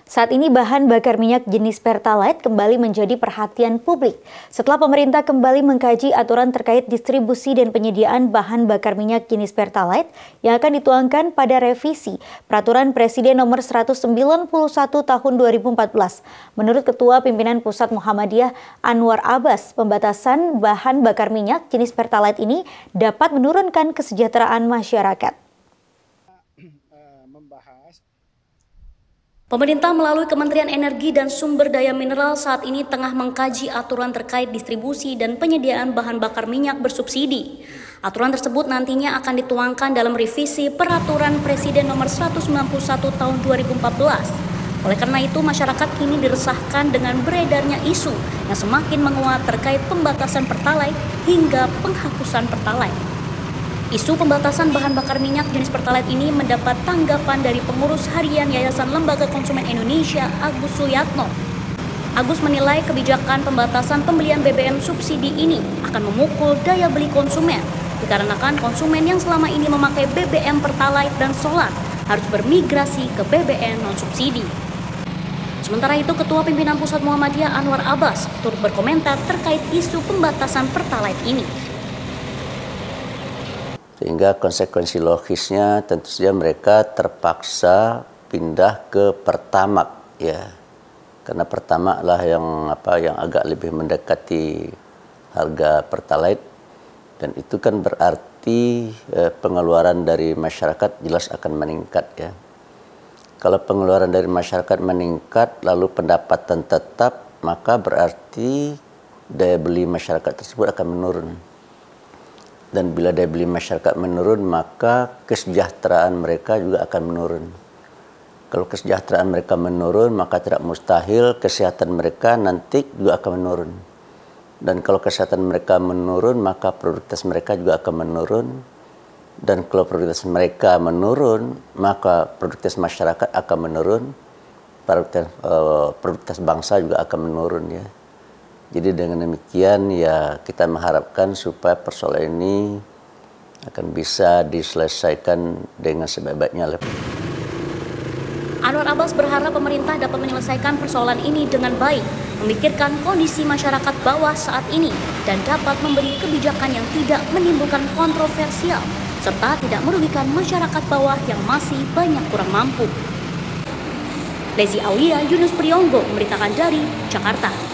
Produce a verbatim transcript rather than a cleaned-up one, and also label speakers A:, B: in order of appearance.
A: Saat ini bahan bakar minyak jenis Pertalite kembali menjadi perhatian publik setelah pemerintah kembali mengkaji aturan terkait distribusi dan penyediaan bahan bakar minyak jenis Pertalite yang akan dituangkan pada revisi Peraturan Presiden Nomor seratus sembilan puluh satu Tahun dua ribu empat belas. Menurut Ketua Pimpinan Pusat Muhammadiyah Anwar Abbas, pembatasan bahan bakar minyak jenis Pertalite ini dapat menurunkan kesejahteraan masyarakat.
B: Pemerintah melalui Kementerian Energi dan Sumber Daya Mineral saat ini tengah mengkaji aturan terkait distribusi dan penyediaan bahan bakar minyak bersubsidi. Aturan tersebut nantinya akan dituangkan dalam revisi Peraturan Presiden Nomor seratus sembilan puluh satu Tahun dua ribu empat belas. Oleh karena itu, masyarakat kini diresahkan dengan beredarnya isu yang semakin menguat terkait pembatasan Pertalite hingga penghapusan Pertalite. Isu pembatasan bahan bakar minyak jenis Pertalite ini mendapat tanggapan dari pengurus harian Yayasan Lembaga Konsumen Indonesia, Agus Suyatno. Agus menilai kebijakan pembatasan pembelian B B M subsidi ini akan memukul daya beli konsumen, dikarenakan konsumen yang selama ini memakai B B M Pertalite dan solar harus bermigrasi ke B B M non-subsidi. Sementara itu, Ketua Pimpinan Pusat Muhammadiyah Anwar Abbas turut berkomentar terkait isu pembatasan Pertalite ini.
C: Sehingga konsekuensi logisnya tentu saja mereka terpaksa pindah ke Pertamax, ya, karena Pertamax lah yang apa yang agak lebih mendekati harga Pertalite, dan itu kan berarti eh, pengeluaran dari masyarakat jelas akan meningkat, ya. Kalau pengeluaran dari masyarakat meningkat lalu pendapatan tetap, maka berarti daya beli masyarakat tersebut akan menurun. Dan bila daya beli masyarakat menurun, maka kesejahteraan mereka juga akan menurun. Kalau kesejahteraan mereka menurun, maka tidak mustahil kesehatan mereka nanti juga akan menurun. Dan kalau kesehatan mereka menurun, maka produktivitas mereka juga akan menurun. Dan kalau produktivitas mereka menurun, maka produktivitas masyarakat akan menurun. Produktivitas, uh, produktivitas bangsa juga akan menurun, ya. Jadi dengan demikian ya kita mengharapkan supaya persoalan ini akan bisa diselesaikan dengan sebaik-baiknya.
B: Anwar Abbas berharap pemerintah dapat menyelesaikan persoalan ini dengan baik, memikirkan kondisi masyarakat bawah saat ini, dan dapat memberi kebijakan yang tidak menimbulkan kontroversial, serta tidak merugikan masyarakat bawah yang masih banyak kurang mampu. Lezi Aulia, Yunus Priyonggo memberitakan dari Jakarta.